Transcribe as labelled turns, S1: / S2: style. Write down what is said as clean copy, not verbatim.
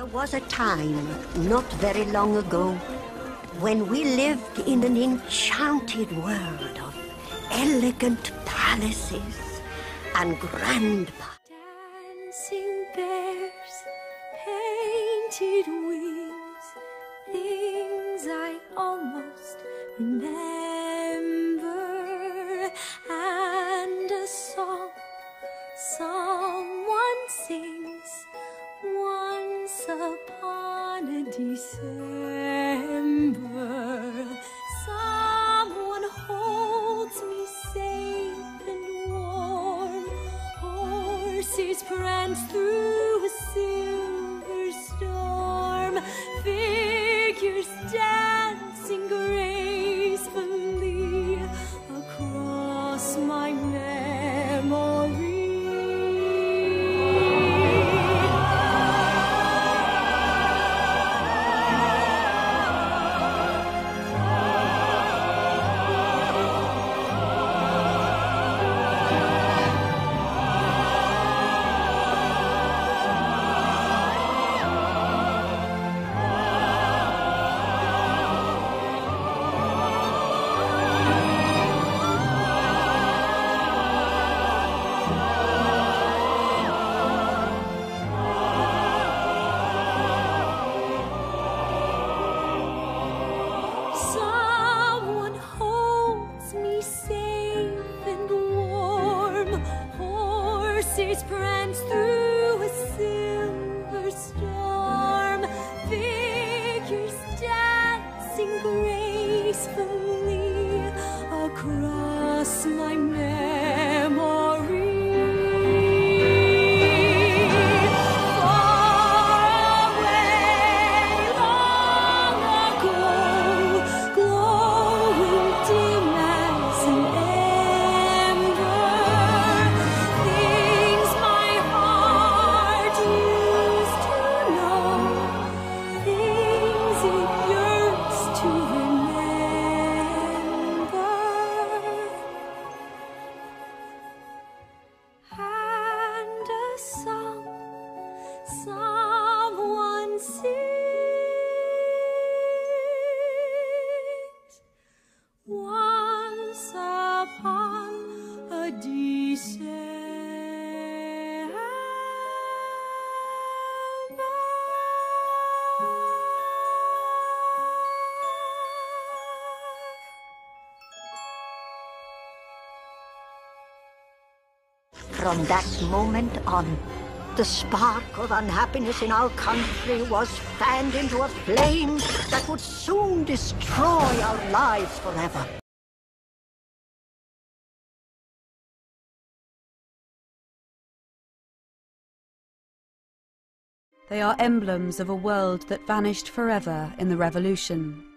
S1: There was a time, not very long ago, when we lived in an enchanted world of elegant palaces and grand
S2: dancing bears, painted wings, things I almost remember, and a song someone sings once upon a December. Someone holds me safe and warm. Horses prance through a silver storm. Figures dancing gracefully across my memory. Someone holds me safe and warm. Horses prance through a silver storm. Figures dancing gracefully across my memory. Someone sings once upon a December.
S1: From that moment on, the spark of unhappiness in our country was fanned into a flame that would soon destroy our lives forever.
S3: They are emblems of a world that vanished forever in the Revolution.